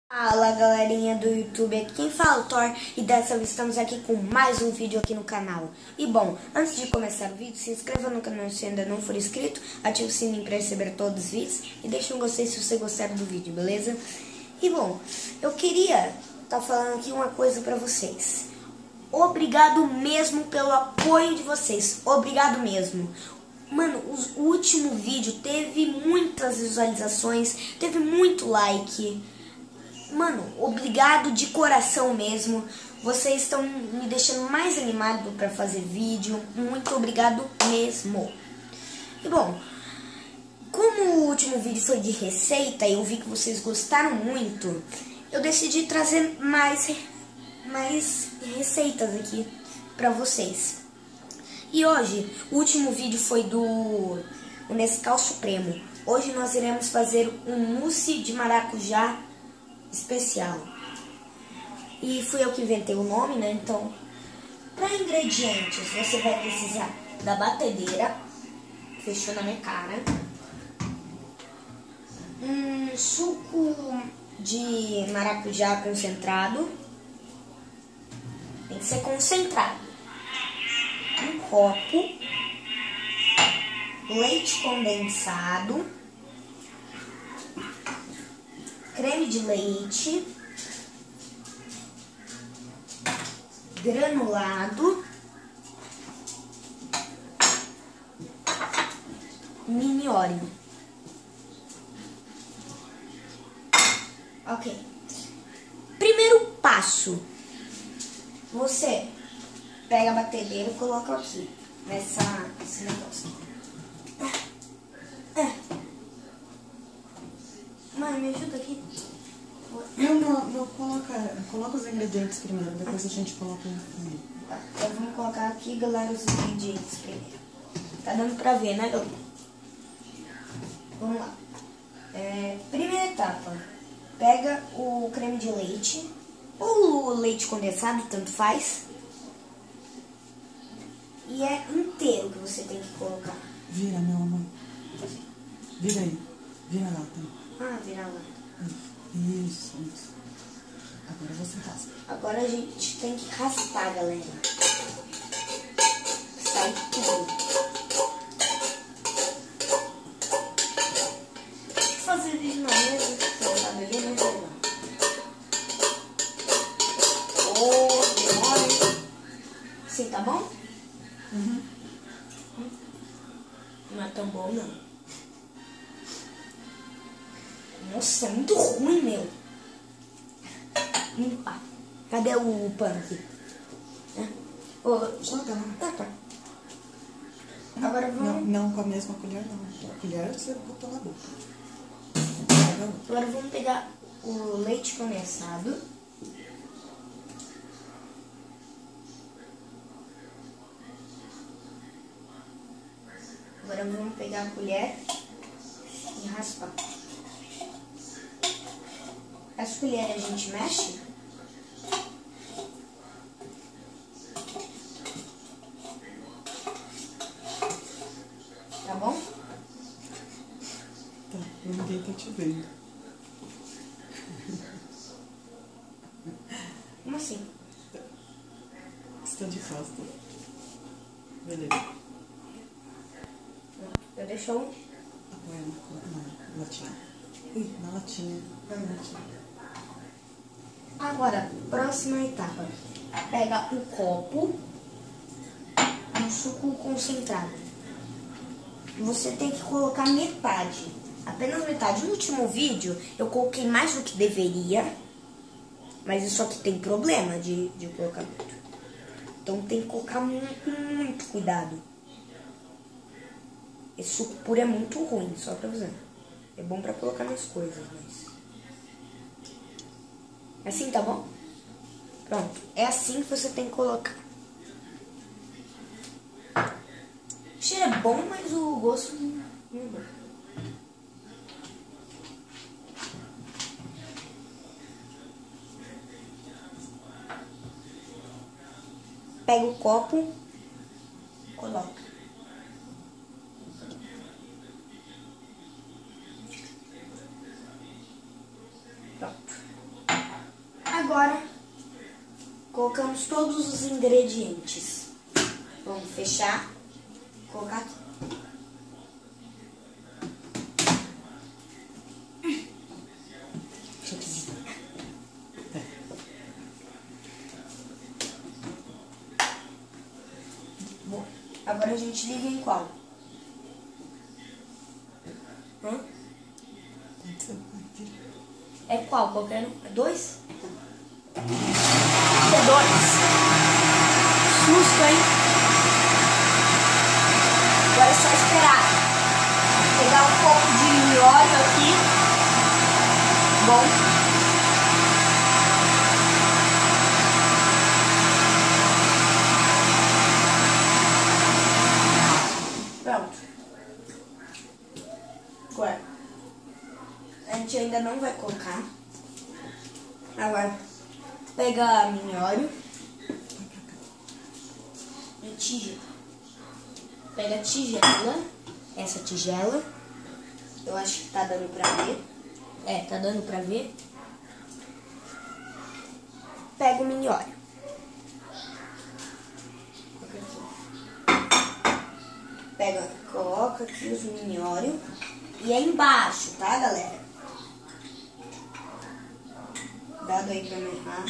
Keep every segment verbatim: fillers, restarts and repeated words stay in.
Fala galerinha do YouTube, aqui quem fala é o Thor e dessa vez estamos aqui com mais um vídeo aqui no canal. E bom, antes de começar o vídeo, se inscreva no canal se ainda não for inscrito, ative o sininho para receber todos os vídeos e deixe um gostei se você gostar do vídeo, beleza? E bom, eu queria estar tá falando aqui uma coisa para vocês. Obrigado mesmo pelo apoio de vocês, obrigado mesmo. Mano, o último vídeo teve muitas visualizações, teve muito like. Mano, obrigado de coração mesmo. Vocês estão me deixando mais animado para fazer vídeo. Muito obrigado mesmo. E bom, como o último vídeo foi de receita e eu vi que vocês gostaram muito, eu decidi trazer mais, mais receitas aqui para vocês. E hoje, o último vídeo foi do o Nescau Supremo. Hoje nós iremos fazer um mousse de maracujá especial. E fui eu que inventei o nome, né? Então, para ingredientes, você vai precisar da batedeira. Fechou na minha cara. Um suco de maracujá concentrado. Tem que ser concentrado. Um copo. Leite condensado. Creme de leite, granulado, mini óleo. Ok. Primeiro passo, você pega a batedeira e coloca aqui, nessa, nesse negócio. Mãe, me ajuda aqui. Não, não, não, coloca, coloca os ingredientes primeiro, depois a gente coloca no Tá, então vamos colocar aqui, galera, os ingredientes primeiro. Tá dando pra ver, né, galera? Vamos lá. É, primeira etapa. Pega o creme de leite, ou o leite condensado, tanto faz. E é inteiro que você tem que colocar. Vira, meu amor. Vira aí. Vira lá, tá? Ah, vira lá. Isso, isso. Agora você raspa. Agora a gente tem que raspar, galera. Sai tudo. Deixa eu fazer vídeo na mesa. Você não tá bebendo, mas vai lá. Oh, demora. Assim, tá bom? Uhum. Não é tão bom, não. Nossa, é muito ruim, meu. Limpar. Cadê o pano aqui? É. Oh, Joga lá. ah, tá. Agora Não, vamos... não com a mesma colher, não. A colher você botou na boca. Agora vamos pegar o leite condensado. Agora vamos pegar a colher e raspar. As colheres a gente mexe. Tá bom? Tá, ninguém tá te vendo. Como assim? Está de costa. Beleza. Eu deixo um... Apoia na, na latinha. Ih, na latinha. Na latinha. Agora, próxima etapa. Pega um copo, um suco concentrado. Você tem que colocar metade, apenas metade. No último vídeo eu coloquei mais do que deveria, mas isso aqui tem problema de, de colocar muito. Então tem que colocar muito, muito cuidado. Esse suco puro é muito ruim, só pra avisar. É bom pra colocar nas coisas, mas... Assim, tá bom? Pronto. É assim que você tem que colocar. O cheiro é bom, mas o gosto não é bom. Pega o copo, coloca. Pronto. Agora, colocamos todos os ingredientes. Vamos fechar, colocar aqui. Bom, agora a gente liga em qual? Hã? É qual? Qualquer um? É dois? É dois. Susto, hein? Agora é só esperar. Pegar um pouco de óleo aqui. Bom. Pronto. Agora, a gente ainda não vai colocar. Agora, pega a minhório e tigela. Pega a tigela, essa tigela. Eu acho que tá dando pra ver. É, tá dando pra ver. Pega o minhório. Pega, coloca aqui os minhórios. E é embaixo, tá, galera? Dado aí pra me errar.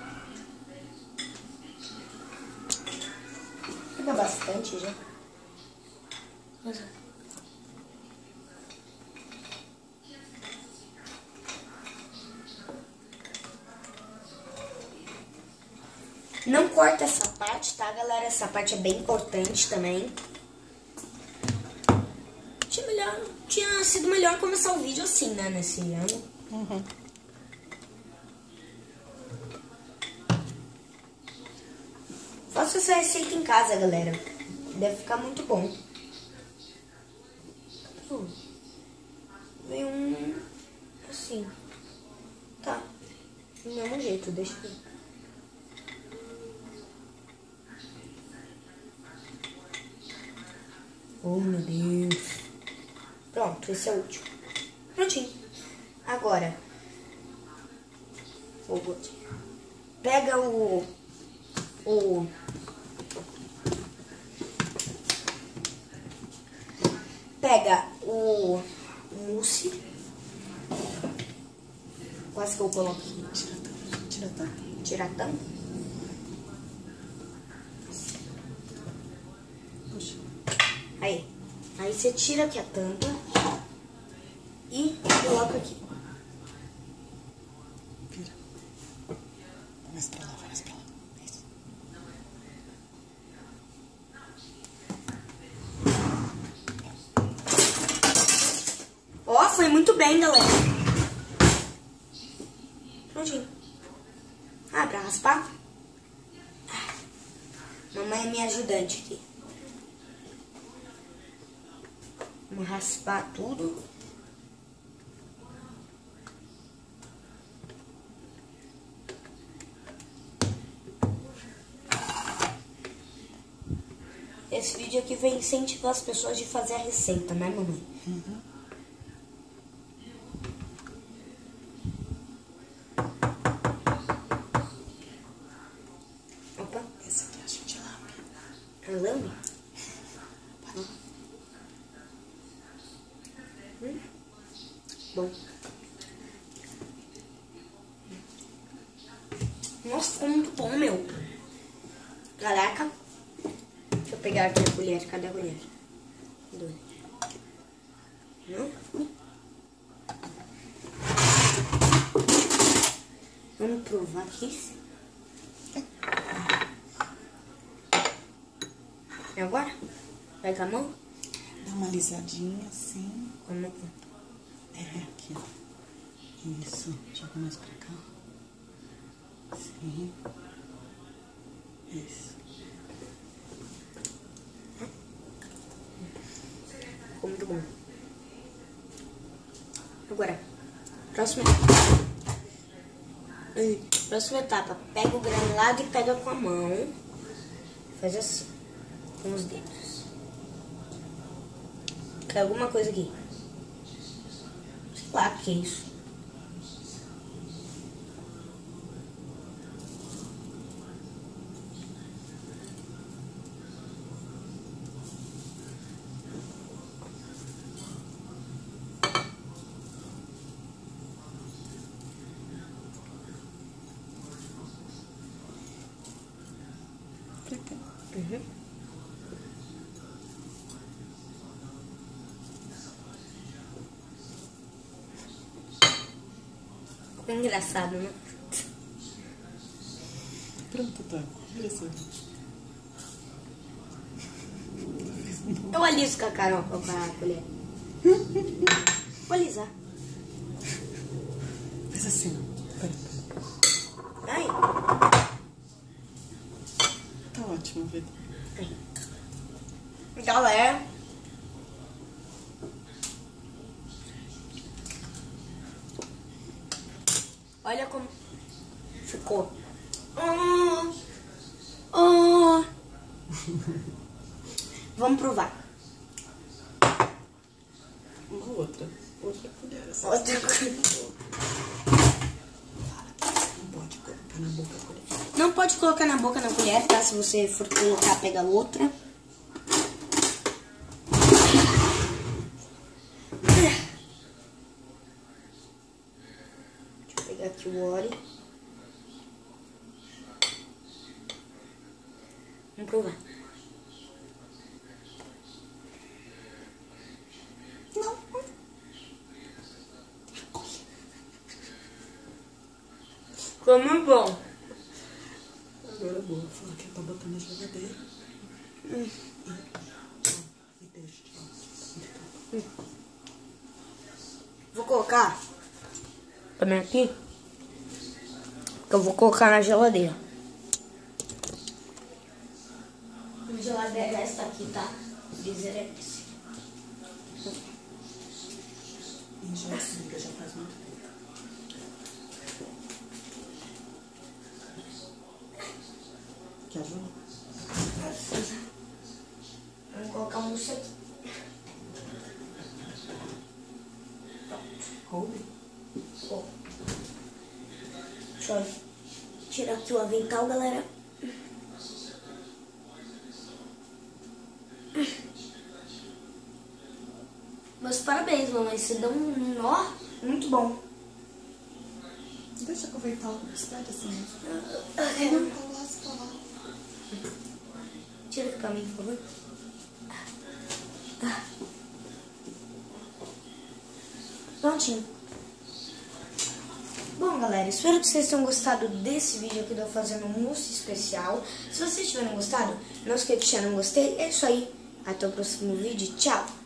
Fica bastante já. Não corta essa parte, tá, galera? Essa parte é bem importante também. Tinha, melhor, tinha sido melhor começar o vídeo assim, né? Nesse ano. Uhum. Faça essa receita em casa, galera. Deve ficar muito bom. Hum. Vem um... assim. Tá. Do mesmo jeito, deixa eu ver. Oh, meu Deus. Pronto, esse é o último. Prontinho. Agora, pega o... o... Pega o mousse. Quase que eu coloco aqui. Tira a tampa. Tira a tampa. Puxa. Aí. Aí você tira aqui a tampa e coloca aqui. Vira. Vai mais pra lá, vai mais pra lá. Isso. Ó, foi muito bem, galera. Prontinho. Ah, pra raspar? Mamãe é minha ajudante aqui. Vamos raspar tudo. Esse vídeo aqui vai incentivar as pessoas de fazer a receita, né, mamãe? Uhum. Opa. Esse aqui é a gente lambe. A lambe? Hum. Bom. Nossa, ficou muito bom, meu. Caraca. Deixa eu pegar aqui a colher. Cadê a colher? Dois. Não? Vamos provar aqui. E agora? Vai com a mão? Dá uma alisadinha assim. Como é? É, aqui, ó. Isso. Joga mais pra cá. Sim. Isso. Ficou muito bom. Agora, próxima próxima etapa. Pega o granulado e pega com a mão. Faz assim, com os dedos. Quer alguma coisa aqui? Sei lá o que é isso. Uhum. Ficou engraçado, né? Pronto, tá. Engraçado. Eu aliso com a Carol com a colher. Vou alisar. Faz assim, ó. Pera, pera. Ai. Tá ótimo, Vida. Galera. Olha como ficou. Oh, oh. Vamos provar. Uma outra. Outra colher. Assim. Outra colher. Não pode colocar na boca a colher. Não pode colocar na boca na colher, tá? Se você for colocar, pega outra. Deixa eu pegar aqui o óleo. Vamos provar. Não. Ficou muito bom. Agora boa. Fala que é pra botar na geladeira. Hum. E deixa. Hum. Vou colocar também aqui. Que eu vou colocar na geladeira. A geladeira é essa aqui, tá? O freezer é esse. E já desliga, já faz muito tempo. Quer ajuda? Vamos colocar um mousse aqui. Roube? Oh. Deixa eu tirar aqui o avental, galera. Meus parabéns, mamãe. Você deu um nó muito bom. Deixa eu aproveitar o espera assim. Não. Tá lá, tá lá. Tira aqui pra mim, por favor. Prontinho. Bom, galera, espero que vocês tenham gostado desse vídeo aqui de eu fazendo um mousse especial. Se vocês tiverem gostado, não esqueça de deixar um gostei. É isso aí. Até o próximo vídeo. Tchau.